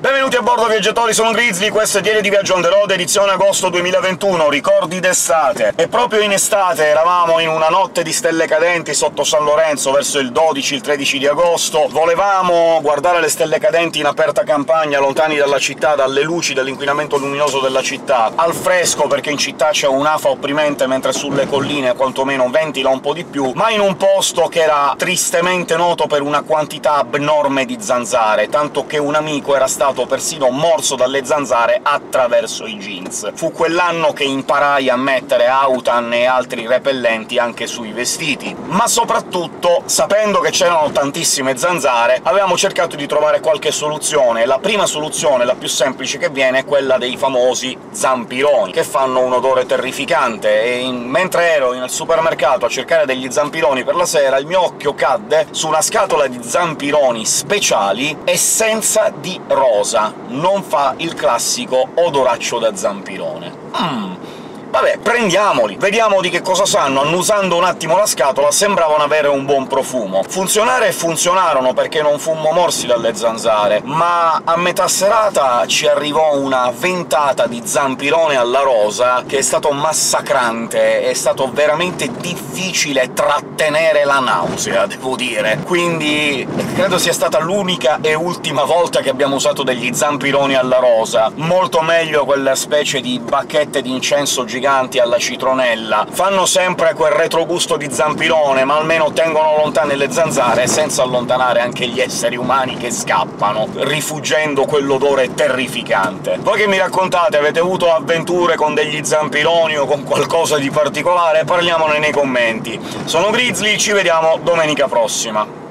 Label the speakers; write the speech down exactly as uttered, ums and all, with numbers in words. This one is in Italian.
Speaker 1: Benvenuti a bordo viaggiatori, sono Grizzly, questo è Diario di Viaggio on the road, edizione agosto duemilaventuno, ricordi d'estate. E proprio in estate eravamo in una notte di stelle cadenti sotto San Lorenzo, verso il dodici tredici di agosto. Volevamo guardare le stelle cadenti in aperta campagna, lontani dalla città, dalle luci, dall'inquinamento luminoso della città, al fresco, perché in città c'è un'afa opprimente, mentre sulle colline quantomeno ventila un po' di più, ma in un posto che era tristemente noto per una quantità abnorme di zanzare, tanto che un amico era stato persino morso dalle zanzare attraverso i jeans. Fu quell'anno che imparai a mettere autan e altri repellenti anche sui vestiti. Ma soprattutto, sapendo che c'erano tantissime zanzare, avevamo cercato di trovare qualche soluzione. La prima soluzione, la più semplice che viene, è quella dei famosi zampironi, che fanno un odore terrificante, e in... mentre ero nel supermercato a cercare degli zampironi per la sera, il mio occhio cadde su una scatola di zampironi speciali essenza di rosa. Non fa il classico odoraccio da zampirone. Mmm... Vabbè, prendiamoli, vediamo di che cosa sanno. Annusando un attimo la scatola sembravano avere un buon profumo. Funzionare funzionarono, perché non fummo morsi dalle zanzare, ma a metà serata ci arrivò una ventata di zampirone alla rosa che è stato massacrante, è stato veramente difficile trattenere la nausea, devo dire. Quindi credo sia stata l'unica e ultima volta che abbiamo usato degli zampironi alla rosa. Molto meglio quella specie di bacchette di incenso giganti alla citronella. Fanno sempre quel retrogusto di zampirone, ma almeno tengono lontane le zanzare, senza allontanare anche gli esseri umani che scappano, rifuggendo quell'odore terrificante. Voi che mi raccontate? Avete avuto avventure con degli zampironi o con qualcosa di particolare? Parliamone nei commenti. Sono Grizzly, ci vediamo domenica prossima!